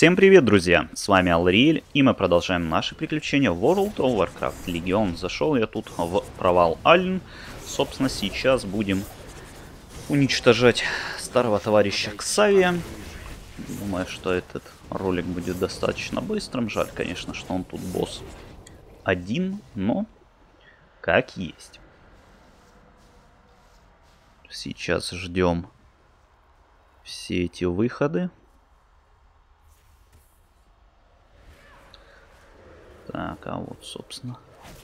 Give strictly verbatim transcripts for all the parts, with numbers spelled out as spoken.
Всем привет, друзья! С вами Алриэль, и мы продолжаем наши приключения в World of Warcraft Legion. Зашел я тут в провал Альн. Собственно, сейчас будем уничтожать старого товарища Ксавия. Думаю, что этот ролик будет достаточно быстрым. Жаль, конечно, что он тут босс один, но как есть. Сейчас ждем все эти выходы. Так, а вот, собственно.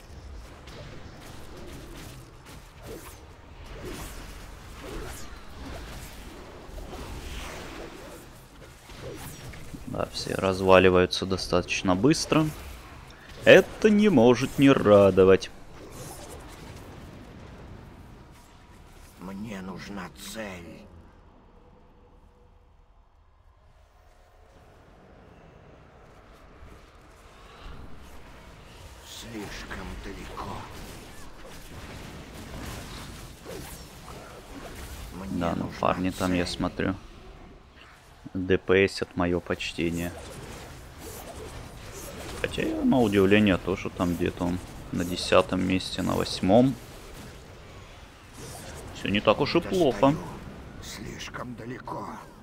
Да, все разваливаются достаточно быстро. Это не может не радовать. Мне нужна цель. Слишком далеко. Мне Да, ну нужна парни там, я цель. смотрю, ДПС от мое почтение. Хотя я, на удивление, тоже там где-то он на десятом месте, на восьмом. Все не так уж и плохо. Слишком далеко.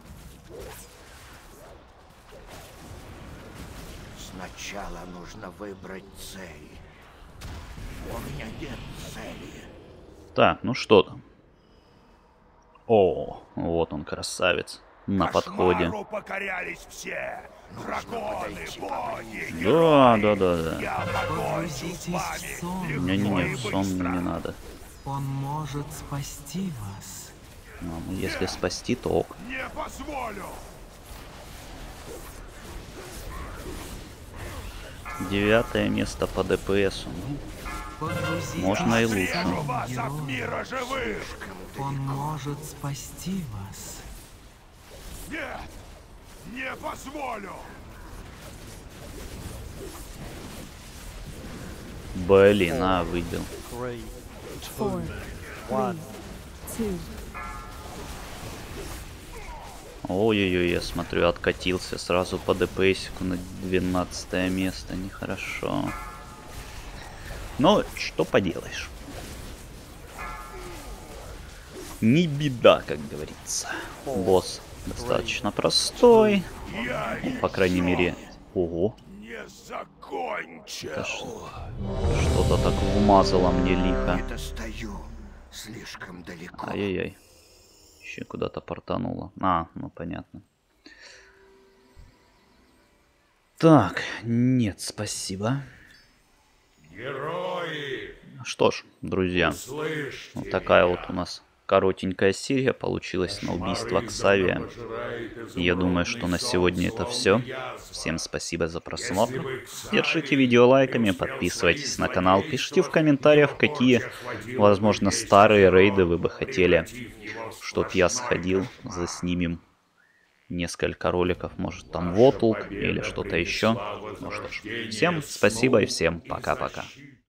Сначала нужно выбрать цель. У меня нет цели. Так, ну что там? О, вот он, красавец. На подходе. Покорялись все. Драконы, боги, Да, да, да, да. я покончу с вами. Не-не-не, в сон мне не надо. Он может спасти вас. Ну, если спасти, то ок. Не позволю. Девятое место по ДПСу. Ну, Погрузитесь можно и в лучше. сон Вас от героя. мира живых. Он может спасти вас. Нет, не позволю. Блин, а, выбил. Four, three, two. Ой-ой-ой, я смотрю, откатился сразу по ДПСику на двенадцатое место. Нехорошо. Но что поделаешь. Не беда, как говорится. Босс достаточно простой. Я Ну, по крайней мере... Ого. не закончил. Это что- Что-то так вмазало мне лихо. Не достаю. Слишком далеко. Ай-яй-яй. Еще куда-то портануло. А, ну понятно. Так, нет, спасибо. Герои, Что ж, друзья, слышь, вот такая вот у нас коротенькая серия получилась на убийство Ксавия. И я думаю, что на сегодня это все. Всем спасибо за просмотр. Держите видео лайками, подписывайтесь на канал, пишите в комментариях, какие, возможно, старые рейды вы бы хотели, чтоб я сходил, заснимем несколько роликов, может там Вотулк или что-то еще. Ну что ж, всем спасибо и всем пока-пока.